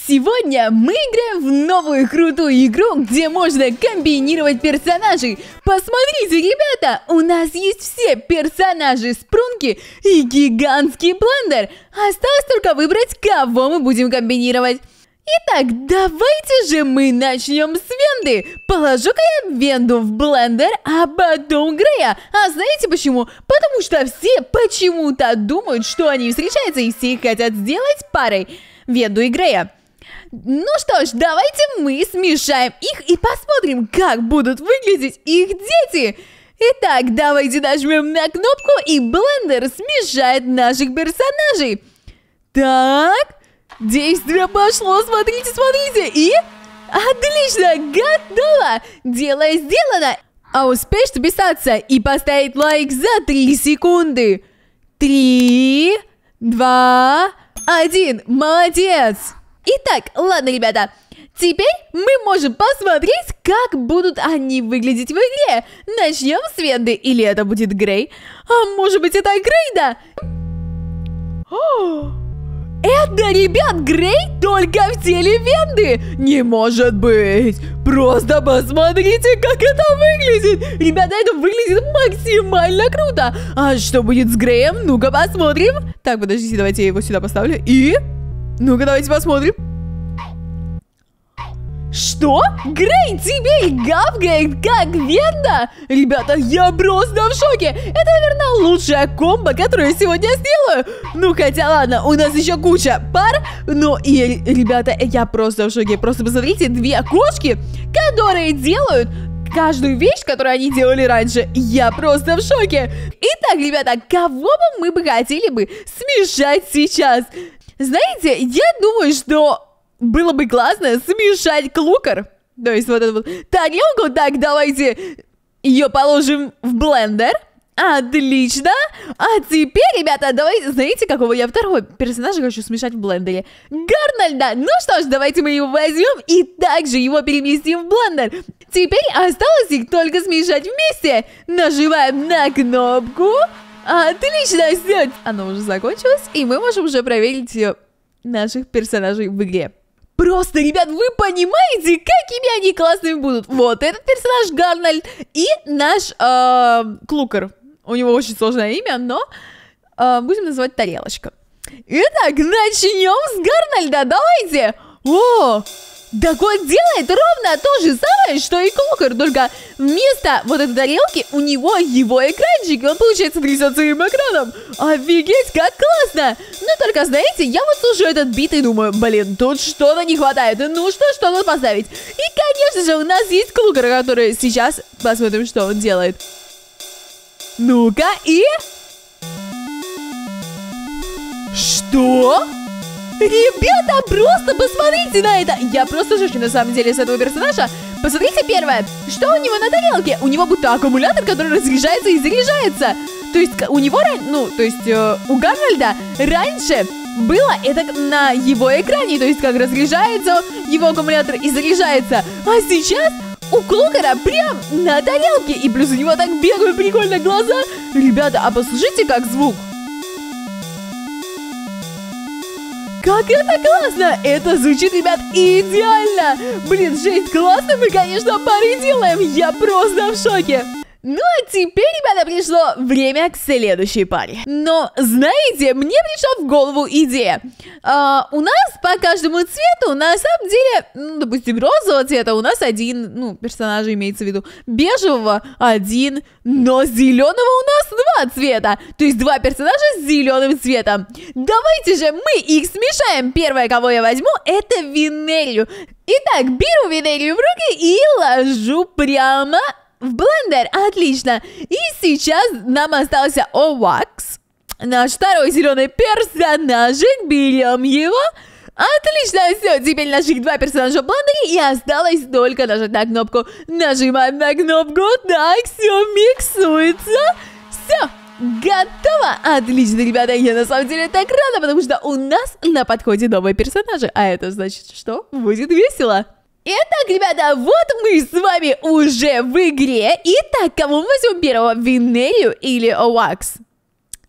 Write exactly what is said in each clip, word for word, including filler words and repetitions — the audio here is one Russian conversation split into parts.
Сегодня мы играем в новую крутую игру, где можно комбинировать персонажей. Посмотрите, ребята, у нас есть все персонажи Спрунки и гигантский блендер. Осталось только выбрать, кого мы будем комбинировать. Итак, давайте же мы начнем с Венды. Положу-ка я Венду в блендер, а потом Грея. А знаете почему? Потому что все почему-то думают, что они встречаются и все хотят сделать парой Венду и Грея. Ну что ж, давайте мы смешаем их и посмотрим, как будут выглядеть их дети. Итак, давайте нажмем на кнопку, и блендер смешает наших персонажей. Так, действие пошло, смотрите, смотрите, и... Отлично, готово! Дело сделано. А успеешь подписаться и поставить лайк за три секунды. Три, два, один. Молодец! Итак, ладно, ребята, теперь мы можем посмотреть, как будут они выглядеть в игре. Начнем с Венды, или это будет Грей? А может быть, это Грей, да? О, это, ребят, Грей только в теле Венды. Не может быть. Просто посмотрите, как это выглядит. Ребята, это выглядит максимально круто. А что будет с Греем? Ну-ка посмотрим. Так, подождите, давайте я его сюда поставлю. И... Ну-ка, давайте посмотрим. Что? Грей теперь гавкает, как Венда? Ребята, я просто в шоке. Это, наверное, лучшая комбо, которую я сегодня сделаю. Ну, хотя, ладно, у нас еще куча пар. Но, и, ребята, я просто в шоке. Просто посмотрите, две кошки, которые делают каждую вещь, которую они делали раньше. Я просто в шоке. Итак, ребята, кого бы мы бы хотели бы смешать сейчас? Знаете, я думаю, что было бы классно смешать клукер. То есть вот эту вот тарелку. Так, давайте ее положим в блендер. Отлично. А теперь, ребята, давайте... Знаете, какого я второго персонажа хочу смешать в блендере? Гарнольда. Ну что ж, давайте мы его возьмем и также его переместим в блендер. Теперь осталось их только смешать вместе. Нажимаем на кнопку. Отлично, все. Оно уже закончилось, и мы можем уже проверить наших персонажей в игре. Просто, ребят, вы понимаете, какими они классными будут? Вот этот персонаж Гарнольд и наш э, клукер. У него очень сложное имя, но э, будем называть Тарелочка. Итак, начнем с Гарнольда. Давайте. О! Так он делает ровно то же самое, что и клукер, только вместо вот этой тарелки у него его экранчик, и он, получается, трясет своим экраном. Офигеть, как классно! Но только, знаете, я вот слушаю этот бит и думаю, блин, тут что-то не хватает, нужно что-то поставить. И, конечно же, у нас есть клукер, который сейчас посмотрим, что он делает. Ну-ка, и... Что? Ребята, просто посмотрите на это. Я просто шучу, на самом деле, с этого персонажа. Посмотрите первое. Что у него на тарелке? У него будто аккумулятор, который разряжается и заряжается. То есть у него, ну, то есть э, у Гарнольда раньше было это на его экране. То есть как разряжается его аккумулятор и заряжается. А сейчас у клукера прям на тарелке. И плюс у него так бегают прикольно глаза. Ребята, а послушайте, как звук. Как это классно! Это звучит, ребят, идеально! Блин, жесть, классно мы, конечно, пары делаем! Я просто в шоке! Ну, а теперь, ребята, пришло время к следующей паре. Но, знаете, мне пришла в голову идея. А, у нас по каждому цвету, на самом деле, ну, допустим, розового цвета у нас один, ну, персонаж имеется в виду, бежевого один, но зеленого у нас два цвета. То есть два персонажа с зеленым цветом. Давайте же мы их смешаем. Первое, кого я возьму, это Винелью. Итак, беру Винелью в руки и ложу прямо... в блендер, отлично. И сейчас нам остался Овакс, наш второй зеленый персонажик. Берем его. Отлично, все, теперь наших два персонажа в блендере. И осталось только нажать на кнопку. Нажимаем на кнопку. Так, все миксуется. Все, готово. Отлично, ребята, я на самом деле так рада, потому что у нас на подходе новые персонажи. А это значит, что будет весело. Итак, ребята, вот мы с вами уже в игре. Итак, кого мы возьмем первого, Винелью или Овакс?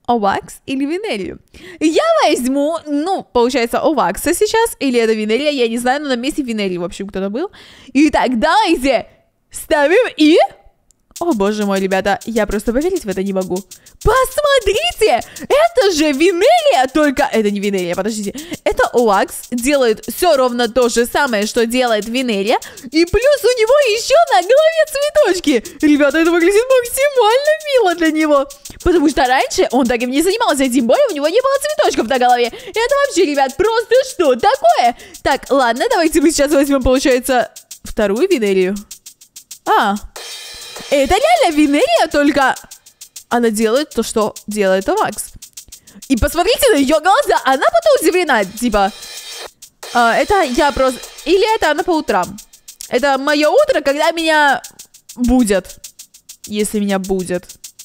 Овакс или Винелию? Я возьму, ну, получается, Овакса сейчас, или это Винелия, я не знаю, но на месте Винелии, в общем, кто-то был. Итак, давайте ставим и... О, боже мой, ребята, я просто поверить в это не могу. Посмотрите! Это же Винелия, только... Это не Винелия, подождите. Это Овакс делает все ровно то же самое, что делает Винелия. И плюс у него еще на голове цветочки. Ребята, это выглядит максимально мило для него. Потому что раньше он таким не занимался, тем более у него не было цветочков на голове. Это вообще, ребят, просто что такое? Так, ладно, давайте мы сейчас возьмем, получается, вторую Винелию. А... Это реально Винелия, только она делает то, что делает Овакс. И посмотрите на ее глаза, она потом удивлена, типа, а, это я просто... Или это она по утрам. Это мое утро, когда меня будят. Если меня будет.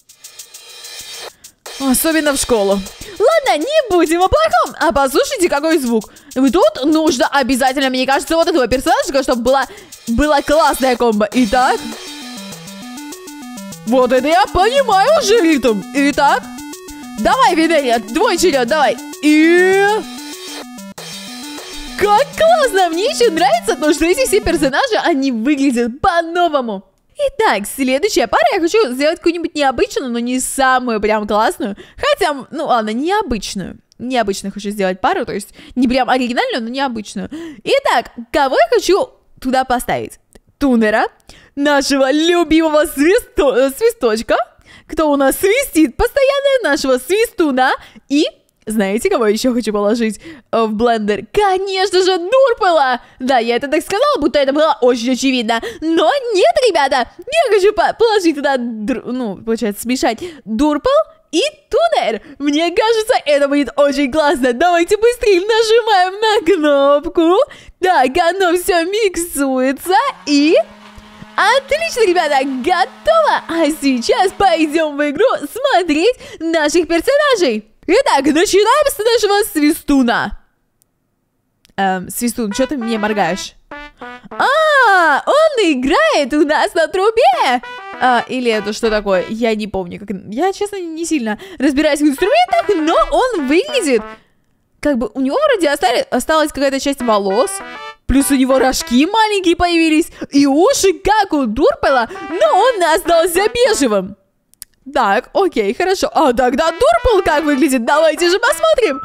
Особенно в школу. Ладно, не будем о плохом, а послушайте, какой звук. И тут нужно обязательно, мне кажется, вот этого персонажа, чтобы была, была классная комбо. Итак... Вот это я понимаю уже ритм. Итак, давай, Винелия, твой черед, давай. И... Как классно! Мне еще нравится то, что эти все персонажи, они выглядят по-новому. Итак, следующая пара, я хочу сделать какую-нибудь необычную, но не самую прям классную. Хотя, ну ладно, необычную. Необычную хочу сделать пару, то есть не прям оригинальную, но необычную. Итак, кого я хочу туда поставить? Тунера, нашего любимого свисто свисточка, кто у нас свистит постоянно, нашего свистуна. И, знаете, кого еще хочу положить в блендер? Конечно же, Дурпела! Да, я это так сказала, будто это было очень очевидно. Но нет, ребята, я хочу по положить туда, ну, получается, смешать Дурпел и Тунер. Мне кажется, это будет очень классно. Давайте быстрее нажимаем на кнопку. Так, оно все миксуется и... Отлично, ребята, готово! А сейчас пойдем в игру смотреть наших персонажей. Итак, начинаем с нашего свистуна. Эм, свистун, что ты мне моргаешь? А, он играет у нас на трубе! А, или это что такое? Я не помню. Как... Я, честно, не сильно разбираюсь в инструментах, но он выглядит... Как бы у него вроде остались, осталась какая-то часть волос, плюс у него рожки маленькие появились, и уши, как у Дурпела, но он остался бежевым. Так, окей, хорошо. А тогда Дурпел как выглядит? Давайте же посмотрим.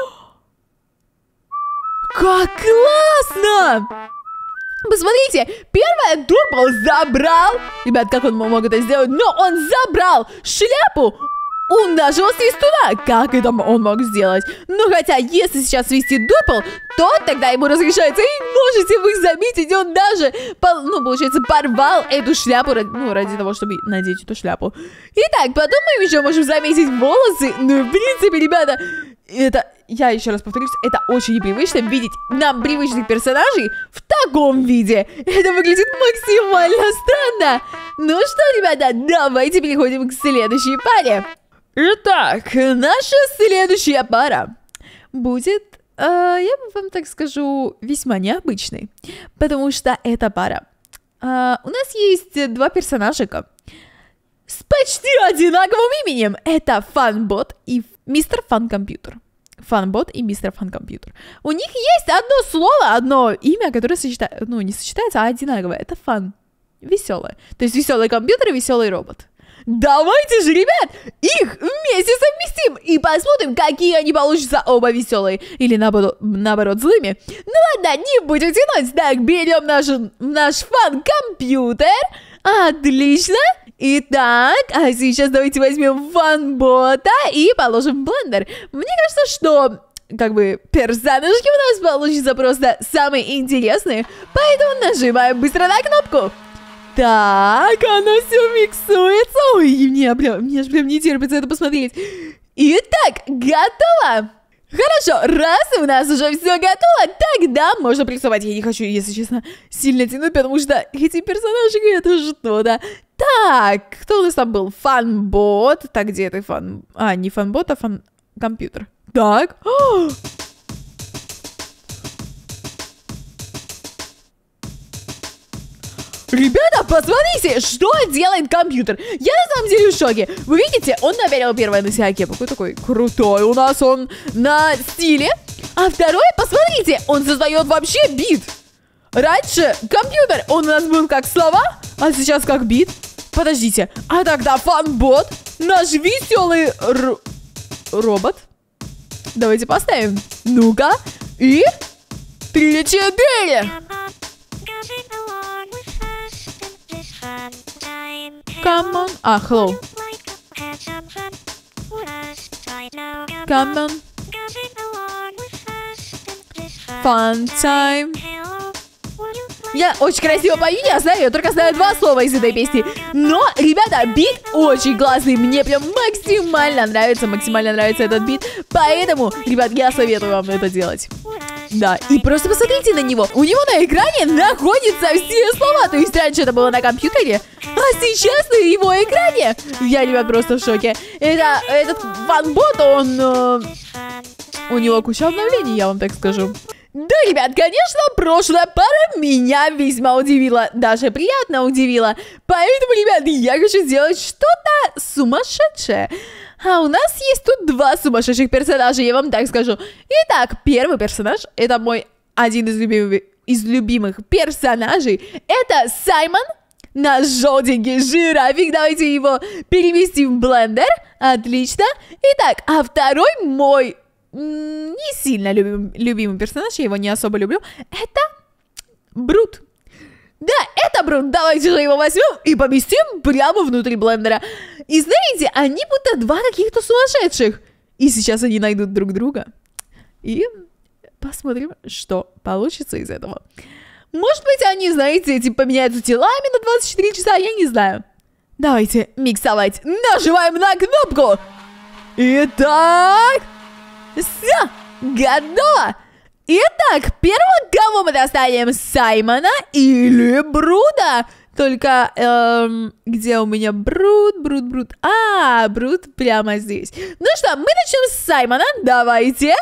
Как классно! Посмотрите, первое, Дурпел забрал. Ребят, как он мог это сделать? Но он забрал шляпу у нашего свистуна. Как это он мог сделать? Ну, хотя, если сейчас свистит Дурпел, то тогда ему разрешается. И можете вы заметить, он даже, ну, получается, порвал эту шляпу, ну, ради того, чтобы надеть эту шляпу. Итак, потом мы еще можем заметить волосы. Ну, в принципе, ребята, это, я еще раз повторюсь, это очень непривычно видеть нам привычных персонажей в таком виде. Это выглядит максимально странно. Ну что, ребята, давайте переходим к следующей паре. Итак, наша следующая пара будет, э, я вам так скажу, весьма необычной. Потому что эта пара. Э, у нас есть два персонажика с почти одинаковым именем. Это Фанбот и Мистер Фан-компьютер. Фанбот и Мистер Фан-компьютер. У них есть одно слово, одно имя, которое сочетается, ну, не сочетается, а одинаковое. Это фан. Веселое. То есть веселый компьютер и веселый робот. Давайте же, ребят, их вместе совместим и посмотрим, какие они получатся оба веселые. Или наоборот, наоборот злыми. Ну ладно, не будем тянуть. Так, берем наш, наш фан-компьютер. Отлично. Итак, а сейчас давайте возьмем фанбота и положим в блендер. Мне кажется, что как бы персонажки у нас получатся просто самые интересные. Поэтому нажимаем быстро на кнопку. Так, оно все миксуется. Ой, мне, прям, мне же прям не терпится это посмотреть. Итак, готово. Хорошо, раз у нас уже все готово, тогда можно прессовать. Я не хочу, если честно, сильно тянуть, потому что эти персонажи, это что-то. Так, кто у нас там был? Фанбот. Так, где ты фан... А, не фанбот, а фан-компьютер. Так. О! Ребята, посмотрите, что делает компьютер. Я на самом деле в шоке. Вы видите, он наверил первое на себя кепку. Какой такой крутой у нас он на стиле. А второе, посмотрите, он создает вообще бит. Раньше компьютер, он у нас был как слова, а сейчас как бит. Подождите, а тогда фанбот, наш веселый р... робот. Давайте поставим. Ну-ка. И... Три-четыре. Come on. А, hello. Come on. Fun time. Я очень красиво пою, я знаю, я только знаю два слова из этой песни. Но, ребята, бит очень классный. Мне прям максимально нравится, максимально нравится этот бит. Поэтому, ребят, я советую вам это делать. Да, и просто посмотрите на него. У него на экране находятся все слова. То есть раньше это было на компьютере, а сейчас на его экране. Я, ребят, просто в шоке. Это, этот фанбот, он... Э, у него куча обновлений, я вам так скажу. Да, ребят, конечно, прошлая пара меня весьма удивила. Даже приятно удивила. Поэтому, ребят, я хочу сделать что-то сумасшедшее. А у нас есть тут два сумасшедших персонажа, я вам так скажу. Итак, первый персонаж, это мой один из любимых, из любимых персонажей. Это Саймон, наш желтенький жирафик. Давайте его переместим в блендер. Отлично. Итак, а второй мой... не сильно любим, любимый персонаж, я его не особо люблю. Это Брут. Да, это Брут. Давайте же его возьмем и поместим прямо внутри блендера. И знаете, они будто два каких-то сумасшедших. И сейчас они найдут друг друга. И посмотрим, что получится из этого. Может быть, они, знаете, типа поменяются телами на двадцать четыре часа, я не знаю. Давайте миксовать. Нажимаем на кнопку. Итак... Все, готово! Итак, первого кого мы достанем? Саймона или Бруда? Только, эм, где у меня Брут, Брут, Брут? А, Брут прямо здесь. Ну что, мы начнем с Саймона, давайте.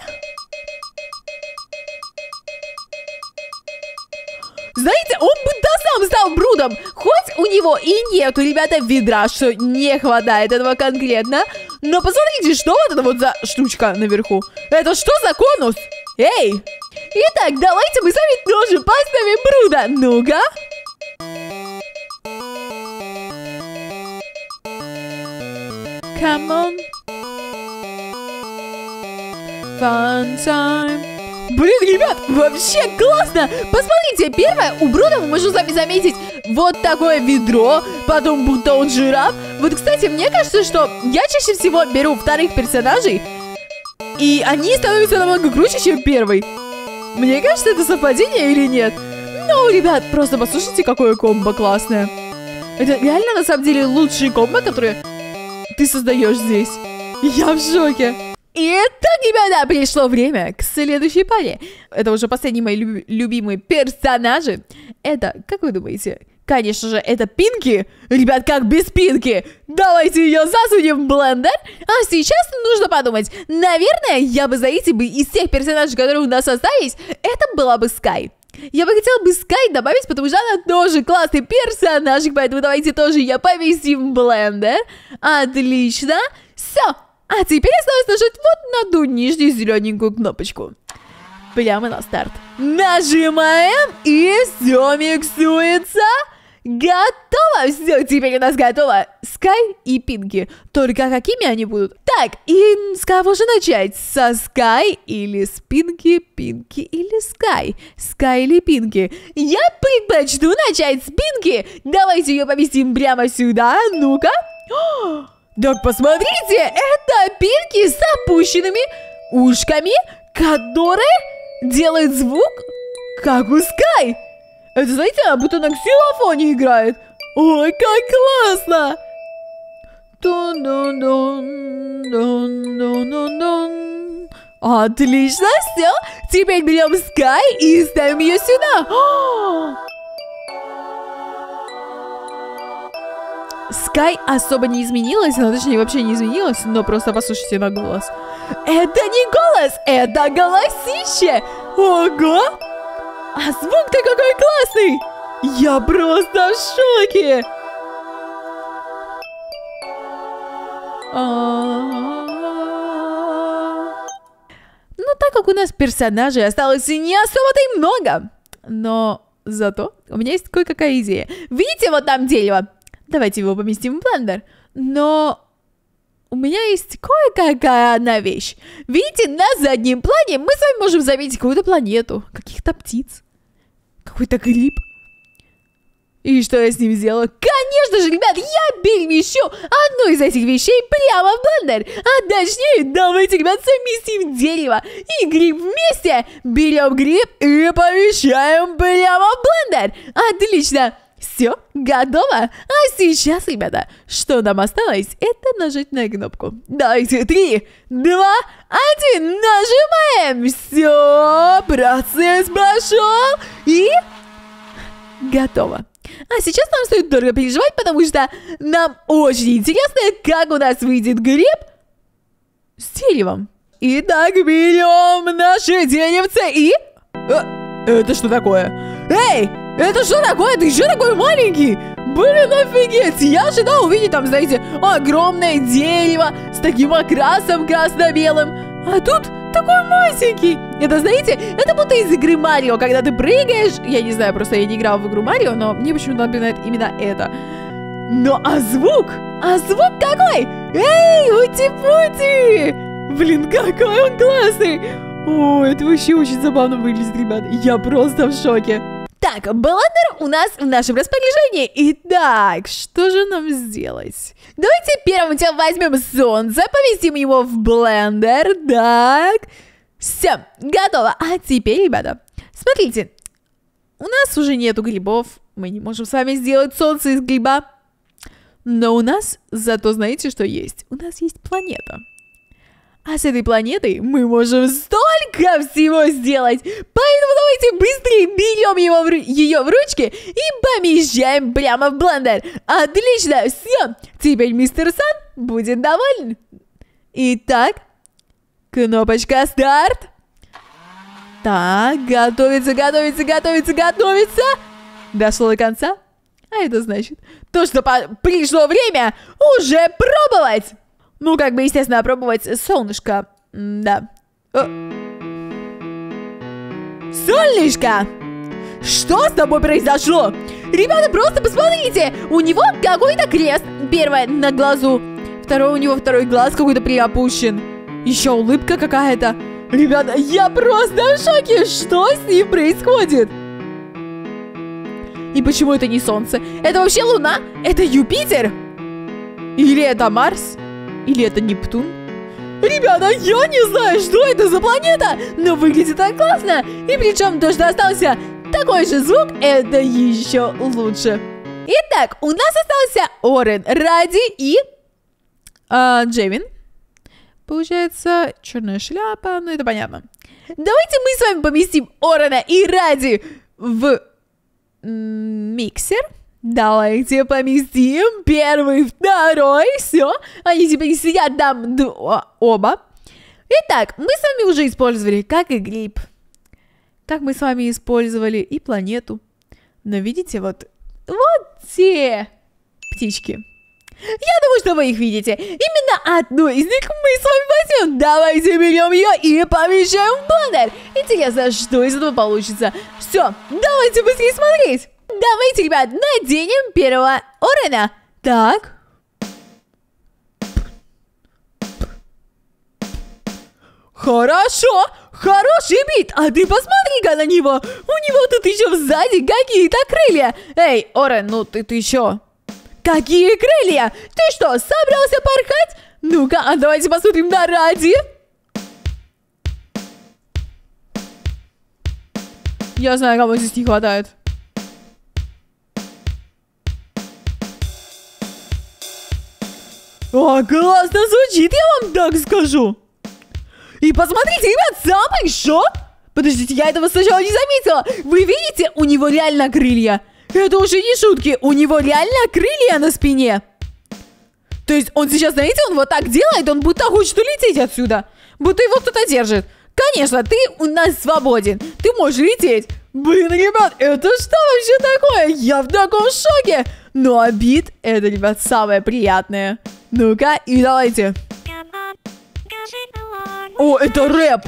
Знаете, он будто сам стал Брудом. Хоть у него и нету, ребята, ведра, что не хватает этого конкретно. Но посмотрите, что вот это вот за штучка наверху. Это что за конус? Эй! Итак, давайте мы с вами тоже поставим Бруда. Ну-ка. Come on. Fun time. Блин, ребят, вообще классно! Посмотрите, первое, у Бруда мы можем с вами заметить вот такое ведро, потом будто он жираф. Вот, кстати, мне кажется, что я чаще всего беру вторых персонажей, и они становятся намного круче, чем первый. Мне кажется, это совпадение или нет? Ну, ребят, просто послушайте, какое комбо классное. Это реально, на самом деле, лучшие комбо, которые ты создаешь здесь. Я в шоке. Итак, ребята, пришло время к следующей паре. Это уже последние мои люб любимые персонажи. Это, как вы думаете? Конечно же, это Пинки. Ребят, как без Пинки? Давайте ее засунем в блендер. А сейчас нужно подумать. Наверное, я бы, знаете, бы из тех персонажей, которые у нас остались, это была бы Скай. Я бы хотела бы Скай добавить, потому что она тоже классный персонажик. Поэтому давайте тоже ее поместим в блендер. Отлично. Все. А теперь осталось нажать вот на ту нижнюю зелененькую кнопочку. Прямо на старт. Нажимаем, и все миксуется. Готово. Все, теперь у нас готово. Скай и Пинки. Только какими они будут? Так, и с кого же начать? Со Скай или с Пинки? Пинки или Скай? Скай или Пинки? Я предпочту начать с Пинки. Давайте ее поместим прямо сюда. Ну-ка. Так, посмотрите, это Пинки с опущенными ушками, которая делает звук, как у Скай. Это, знаете, она будто на ксилофоне играет. Ой, как классно! Отлично, все. Теперь берем Скай и ставим ее сюда. Скай особо не изменилась, ну, точнее, вообще не изменилась, но просто послушайте на голос. Это не голос, это голосище! Ого! А звук-то какой классный! Я просто в шоке! Ну, так как у нас персонажей осталось не особо-то и много, но зато у меня есть кое-какая идея. Видите, вот там дерево? Давайте его поместим в блендер. Но у меня есть кое-какая одна вещь. Видите, на заднем плане мы с вами можем заметить какую-то планету, каких-то птиц, какой-то гриб. И что я с ним сделала? Конечно же, ребят, я перемещу одну из этих вещей прямо в блендер. А точнее, давайте, ребят, совместим дерево и гриб вместе. Берем гриб и помещаем прямо в блендер. Отлично. Все, готово. А сейчас, ребята, что нам осталось, это нажать на кнопку. Давайте, три, два, один, нажимаем. Все, процесс пошел. И готово. А сейчас нам стоит только переживать, потому что нам очень интересно, как у нас выйдет гриб с деревом. Итак, берем наше деревце и... А, это что такое? Эй, это что такое? Ты что такой маленький? Блин, офигеть! Я ожидал увидеть там, знаете, огромное дерево с таким окрасом красно-белым. А тут такой масенький. Это, знаете, это будто из игры Марио, когда ты прыгаешь. Я не знаю, просто я не играл в игру Марио, но мне почему-то напоминает именно это. Ну, а звук? А звук какой? Эй, ути-пути! Блин, какой он классный! О, это вообще очень забавно выглядит, ребят. Я просто в шоке. Так, блендер у нас в нашем распоряжении. Итак, что же нам сделать? Давайте первым делом возьмем солнце, поместим его в блендер. Так, все, готово. А теперь, ребята, смотрите, у нас уже нету грибов. Мы не можем с вами сделать солнце из гриба. Но у нас зато знаете, что есть? У нас есть планета. А с этой планетой мы можем столько всего сделать. Поэтому давайте быстрее берем его в ру... ее в ручки и помещаем прямо в блендер. Отлично, все. Теперь мистер Сан будет доволен. Итак, кнопочка старт. Так, готовится, готовится, готовится, готовится. Дошло до конца. А это значит, то, что по... пришло время уже пробовать. Ну, как бы, естественно, опробовать солнышко. Да. О. Солнышко! Что с тобой произошло? Ребята, просто посмотрите! У него какой-то крест. Первое на глазу. Второй у него второй глаз какой-то приопущен. Еще улыбка какая-то. Ребята, я просто в шоке. Что с ним происходит? И почему это не Солнце? Это вообще Луна? Это Юпитер? Или это Марс? Или это Нептун? Ребята, я не знаю, что это за планета, но выглядит так классно. И причем то, что остался такой же звук, это еще лучше. Итак, у нас остался Орен, Ради и э, Джейвин. Получается, черная шляпа, ну это понятно. Давайте мы с вами поместим Орена и Ради в миксер. Давайте поместим первый, второй, все. Они теперь сидят там оба. Итак, мы с вами уже использовали, как и гриб, как мы с вами использовали и планету. Но видите, вот, вот те птички. Я думаю, что вы их видите. Именно одну из них мы с вами возьмем. Давайте берем ее и помещаем в блендер. Интересно, что из этого получится. Все, давайте быстрее смотреть. Давайте, ребят, наденем первого Орена. Так. Хорошо. Хороший бит. А ты посмотри-ка на него. У него тут еще сзади какие-то крылья. Эй, Орен, ну ты, ты еще... Какие крылья? Ты что, собрался порхать? Ну-ка, а давайте посмотрим на Ради. Я знаю, кому здесь не хватает. О, классно звучит, я вам так скажу. И посмотрите, ребят, самый шок. Подождите, я этого сначала не заметила. Вы видите, у него реально крылья. Это уже не шутки, у него реально крылья на спине. То есть он сейчас, знаете, он вот так делает, он будто хочет улететь отсюда. Будто его кто-то держит. Конечно, ты у нас свободен, ты можешь лететь. Блин, ребят, это что вообще такое? Я в таком шоке. Но обид, это, ребят, самое приятное. Ну-ка, и давайте. О, это рэп.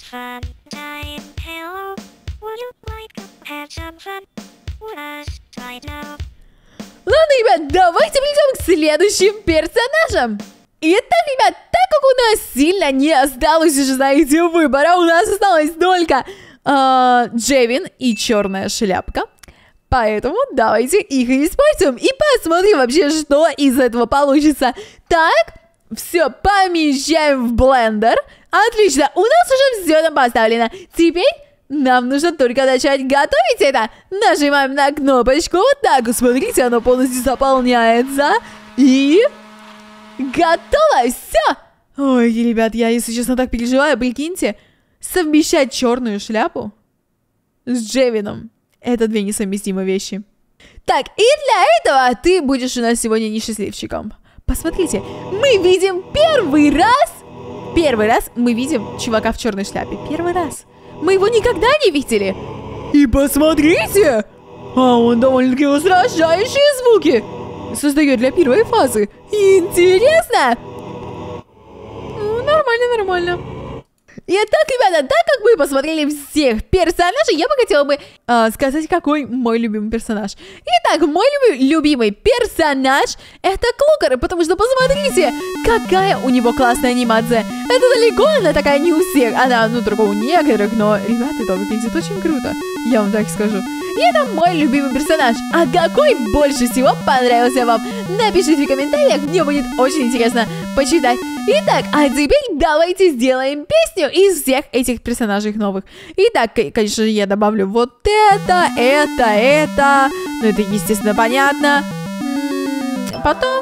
Ладно, ребят, давайте перейдем к следующим персонажам. Итак, ребят, так как у нас сильно не осталось уже, знаете, выбора, у нас осталось только э, Джевин и черная шляпка. Поэтому давайте их и используем и посмотрим вообще, что из этого получится. Так, все помещаем в блендер. Отлично, у нас уже все там поставлено. Теперь нам нужно только начать готовить это. Нажимаем на кнопочку. Вот так, смотрите, оно полностью заполняется. И готово, все. Ой, ребят, я, если честно, так переживаю. Прикиньте, совмещать черную шляпу с Джевином. Это две несовместимые вещи. Так, и для этого ты будешь у нас сегодня несчастливчиком. Посмотрите, мы видим первый раз, первый раз мы видим чувака в черной шляпе. Первый раз. Мы его никогда не видели. И посмотрите, а он довольно-таки устрашающие звуки создает для первой фазы. Интересно. Ну, нормально, нормально. Итак, ребята, так как мы посмотрели всех персонажей, я бы хотела бы э, сказать, какой мой любимый персонаж. Итак, мой люби любимый персонаж это Клукер, потому что посмотрите, какая у него классная анимация. Это далеко она такая не у всех, она, ну, только у некоторых, но, ребята, это выглядит очень круто, я вам так скажу. И это мой любимый персонаж. А какой больше всего понравился вам? Напишите в комментариях, мне будет очень интересно почитать. Итак, а теперь давайте сделаем песню из всех этих персонажей новых. Итак, конечно же, я добавлю вот это, это, это. Ну, это, естественно, понятно. М-м, потом...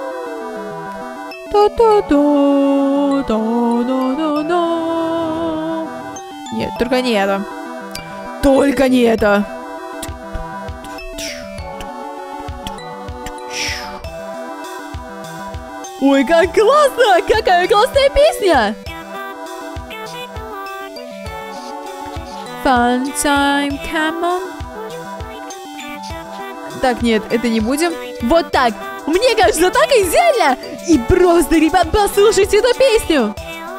Нет, только не это. Только не это. Ой, как классно! Какая классная песня! Fun time, come on. Так, нет, это не будем. Вот так. Мне кажется, так идеально. И просто, ребят, послушайте эту песню.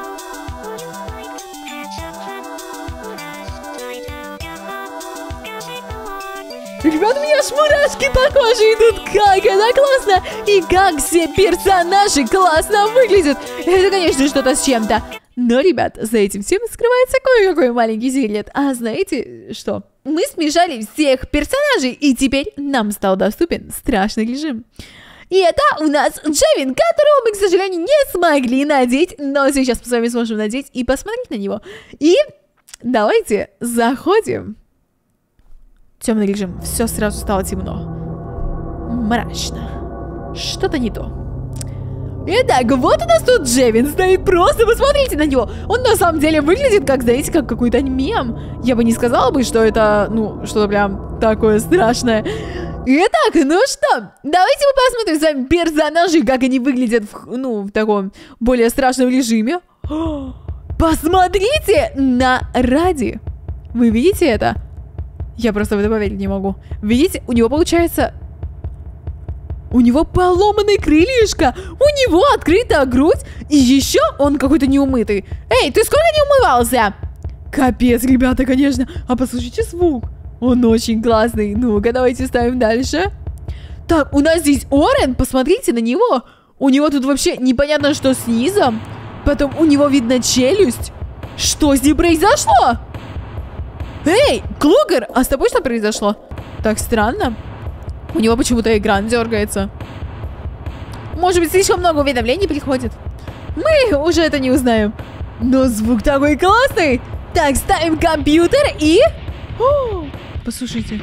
Ребят, у меня аж мурашки по коже идут. Как это классно. И как все персонажи классно выглядят. Это, конечно, что-то с чем-то. Но, ребят, за этим всем скрывается кое-какой маленький секрет. А знаете что? Мы смешали всех персонажей, и теперь нам стал доступен страшный режим. И это у нас Джевин, которого мы, к сожалению, не смогли надеть. Но сейчас мы с вами сможем надеть и посмотреть на него. И давайте заходим. Темный режим. Все сразу стало темно. Мрачно. Что-то не то. Итак, вот у нас тут Джевин стоит. Просто посмотрите на него. Он на самом деле выглядит как, знаете, как какой-то мем. Я бы не сказала бы, что это, ну, что-то прям такое страшное. Итак, ну что, давайте мы посмотрим с вами персонажей, как они выглядят в, ну, в таком более страшном режиме. О, посмотрите на Ради. Вы видите это? Я просто в это поверить не могу. Видите, у него получается... У него поломанный крылышко, у него открытая грудь, и еще он какой-то неумытый. Эй, ты сколько не умывался? Капец, ребята, конечно. А послушайте звук. Он очень классный. Ну-ка, давайте ставим дальше. Так, у нас здесь Орен, посмотрите на него. У него тут вообще непонятно, что с низом. Потом у него видно челюсть. Что с ним произошло? Эй, Клукер, а с тобой что произошло? Так странно. У него почему-то экран дергается. Может быть, слишком много уведомлений приходит. Мы уже это не узнаем. Но звук такой классный. Так, ставим компьютер и... О, послушайте.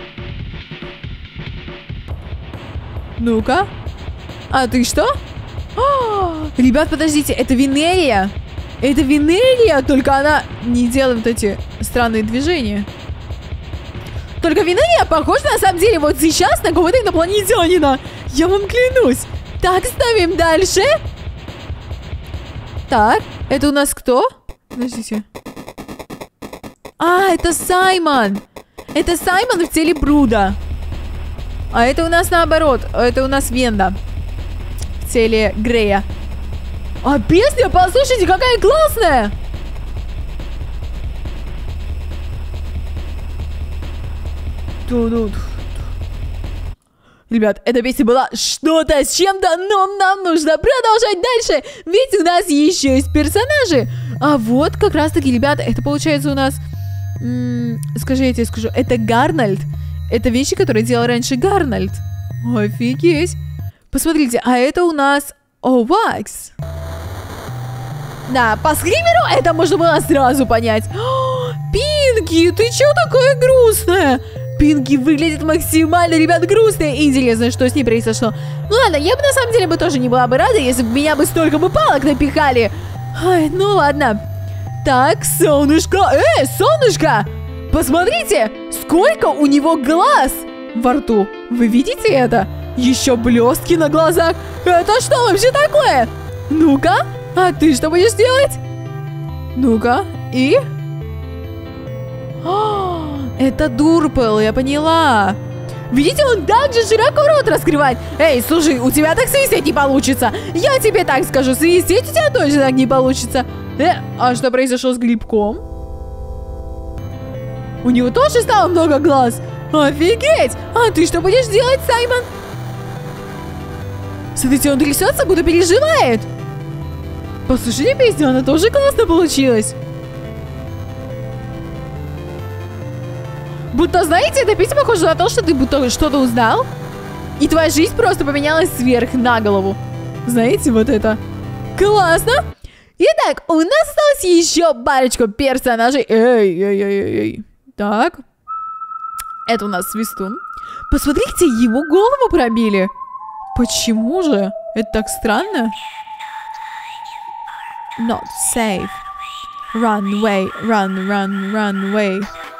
Ну-ка. А ты что? О, ребят, подождите, это Венерия. Это Венерия, только она не делает вот эти странные движения. Только Венерия похожа на самом деле вот сейчас на какого-то инопланетянина. Я вам клянусь. Так, ставим дальше. Так, это у нас кто? Подождите. А, это Саймон. Это Саймон в теле Бруда. А это у нас наоборот. Это у нас Венда в теле Грея. А песня, послушайте, какая классная! Ту-ду-ду. Ребят, эта песня была что-то с чем-то, но нам нужно продолжать дальше, ведь у нас еще есть персонажи. А вот как раз-таки, ребят, это получается у нас... М-м, скажи, я тебе скажу, это Гарнольд. Это вещи, которые делал раньше Гарнольд. Офигеть. Посмотрите, а это у нас Овакс. Да, по скримеру это можно было сразу понять. О, Пинки, ты чё такая грустная? Пинки выглядит максимально, ребят, грустная. Интересно, что с ней произошло. Ну ладно, я бы на самом деле бы тоже не была бы рада, если бы меня бы столько бы палок напихали. Ай, ну ладно. Так, солнышко. Эй, солнышко! Посмотрите, сколько у него глаз во рту. Вы видите это? Еще блестки на глазах. Это что вообще такое? Ну-ка, а ты что будешь делать? Ну-ка, и... О, это Дурпл, я поняла. Видите, он также широко рот раскрывает. Эй, слушай, у тебя так свистеть не получится. Я тебе так скажу, свистеть у тебя точно так не получится. Э, а что произошло с Глебком? У него тоже стало много глаз. Офигеть! А ты что будешь делать, Саймон? Смотрите, он трясется, будто переживает. Послушайте песню, она тоже классно получилась. Будто, знаете, эта песня похожа на то, что ты будто что-то узнал, и твоя жизнь просто поменялась сверх на голову. Знаете, вот это. Классно! Итак, у нас осталось еще парочку персонажей. Эй, эй, эй, эй. Так. Это у нас Свистун. Посмотрите, его голову пробили. Почему же? Это так странно. Not safe. Run away, run, run, run away.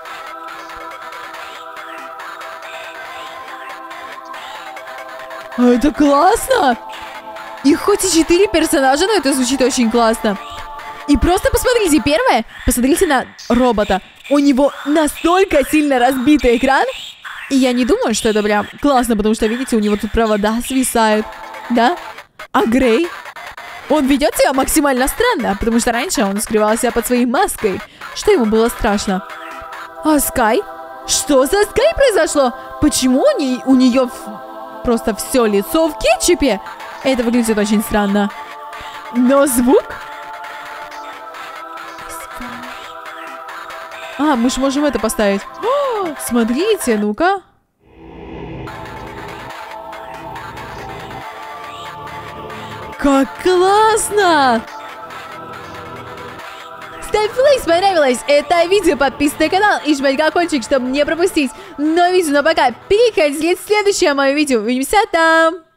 Это классно! И хоть и четыре персонажа, но это звучит очень классно. И просто посмотрите, первое, посмотрите на робота. У него настолько сильно разбитый экран. И я не думаю, что это прям классно, потому что, видите, у него тут провода свисают. Да? А Грей? Он ведет себя максимально странно, потому что раньше он скрывал себя под своей маской, что ему было страшно. А Скай? Что со Скай произошло? Почему у, не, у нее просто все лицо в кетчупе? Это выглядит очень странно. Но звук... А, мы же можем это поставить. О, смотрите, ну-ка. Как классно! Ставь лайк, если понравилось это видео, подписывайся на канал и жмать колокольчик, чтобы не пропустить новые видео. Но пока переходите в следующее мое видео. Увидимся там!